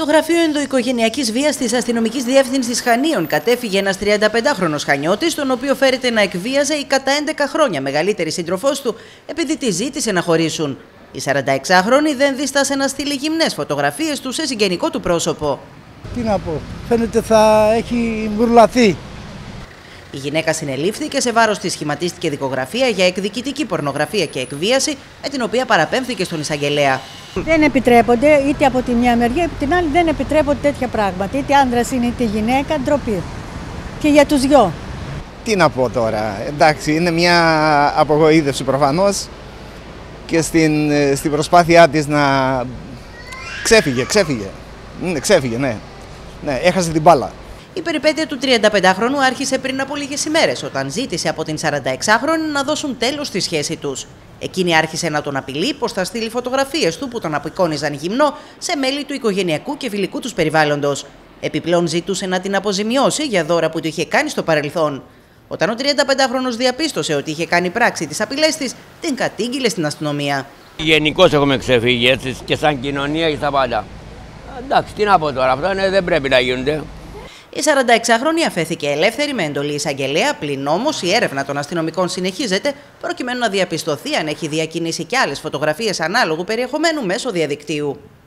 Στο γραφείο ενδοοικογενειακής βίας της Αστυνομικής Διεύθυνσης Χανίων κατέφυγε ένας 35χρονος Χανιώτης, τον οποίο φέρεται να εκβίαζε η κατά 11 χρόνια μεγαλύτερη σύντροφός του, επειδή τη ζήτησε να χωρίσουν. Η 46χρονη δεν δίστασε να στείλει γυμνές φωτογραφίες του σε συγγενικό του πρόσωπο. Τι να πω, φαίνεται θα έχει μπουρλαθεί. Η γυναίκα συνελήφθηκε, σε βάρος της σχηματίστηκε δικογραφία για εκδικητική πορνογραφία και εκβίαση, με την οποία παραπέμφθηκε στον εισαγγελέα. Δεν επιτρέπονται, είτε από τη μια μεριά, είτε την άλλη δεν επιτρέπονται τέτοια πράγματα. Είτε άντρας είναι είτε γυναίκα, ντροπή. Και για τους δυο. Τι να πω τώρα, εντάξει, είναι μια απογοήτευση προφανώς και στην προσπάθειά της να ξέφυγε, ναι, έχασε την μπάλα. Η περιπέτεια του 35χρονου άρχισε πριν από λίγες ημέρες, όταν ζήτησε από την 46χρονη να δώσουν τέλος στη σχέση τους. Εκείνη άρχισε να τον απειλεί πως θα στείλει φωτογραφίες του που τον απεικόνιζαν γυμνό σε μέλη του οικογενειακού και φιλικού τους περιβάλλοντος. Επιπλέον ζήτησε να την αποζημιώσει για δώρα που του είχε κάνει στο παρελθόν. Όταν ο 35χρονος διαπίστωσε ότι είχε κάνει πράξη τις απειλές της, την κατήγγειλε στην αστυνομία. Γενικώς έχουμε ξεφύγει έτσι και σαν κοινωνία και στα πάντα. Εντάξει, τι να πω τώρα, αυτά δεν πρέπει να γίνονται. Η 46χρονη αφέθηκε ελεύθερη με εντολή εισαγγελέα, πλην όμως η έρευνα των αστυνομικών συνεχίζεται προκειμένου να διαπιστωθεί αν έχει διακινήσει και άλλες φωτογραφίες ανάλογου περιεχομένου μέσω διαδικτύου.